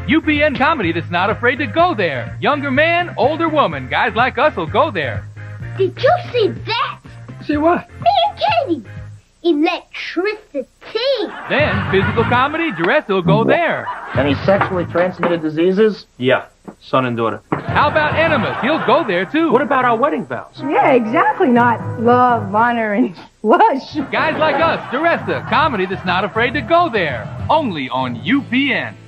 UPN comedy that's not afraid to go there. Younger man, older woman, guys like us will go there. Did you see that? See what? Me and Katie. Electricity. Then, physical comedy, DiResta will go there. Any sexually transmitted diseases? Yeah, son and daughter. How about enemas? He'll go there too. What about our wedding vows? Yeah, exactly. Not love, honor, and lush. Guys like us, DiResta, comedy that's not afraid to go there. Only on UPN.